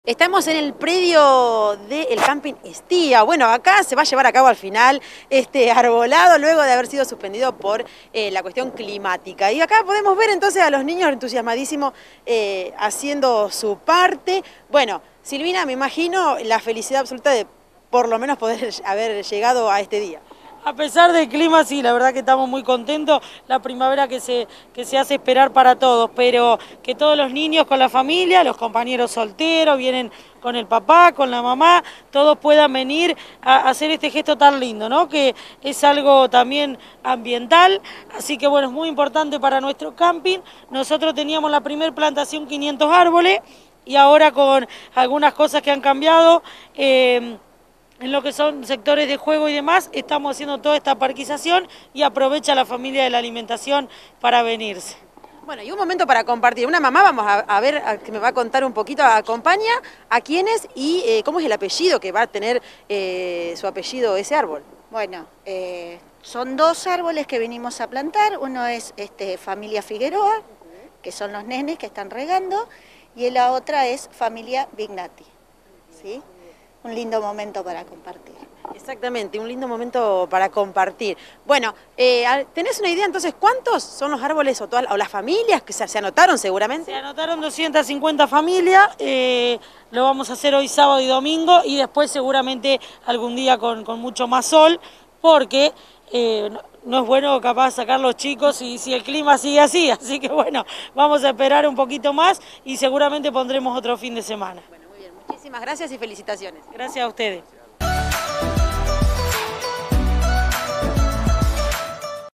Estamos en el predio del Camping Estía. Bueno, acá se va a llevar a cabo al final este arbolado luego de haber sido suspendido por la cuestión climática. Y acá podemos ver entonces a los niños entusiasmadísimos haciendo su parte. Bueno, Silvina, me imagino la felicidad absoluta de por lo menos poder haber llegado a este día. A pesar del clima, sí, la verdad que estamos muy contentos, la primavera que se hace esperar para todos, pero que todos los niños con la familia, los compañeros solteros, vienen con el papá, con la mamá, todos puedan venir a hacer este gesto tan lindo, ¿no? Que es algo también ambiental, así que bueno, es muy importante para nuestro camping. Nosotros teníamos la primer plantación 500 árboles y ahora con algunas cosas que han cambiado, en lo que son sectores de juego y demás, estamos haciendo toda esta parquización y aprovecha la familia de la alimentación para venirse. Bueno, y un momento para compartir. Una mamá, vamos a ver, que me va a contar un poquito, acompaña a quiénes y cómo es el apellido que va a tener su apellido ese árbol. Bueno, son dos árboles que venimos a plantar. Uno es familia Figueroa, que son los nenes que están regando, y la otra es familia Vignati, ¿sí? Un lindo momento para compartir. Exactamente, un lindo momento para compartir. Bueno, ¿tenés una idea entonces cuántos son los árboles o las familias que se anotaron seguramente? Se anotaron 250 familias, lo vamos a hacer hoy sábado y domingo y después seguramente algún día con mucho más sol, porque no es bueno capaz sacar los chicos si el clima sigue así que bueno, vamos a esperar un poquito más y seguramente pondremos otro fin de semana. Bueno, muy bien, muchísimas gracias y felicitaciones. Gracias a ustedes.